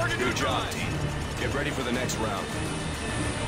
Target Good job, neutralized. team. Get ready for the next round.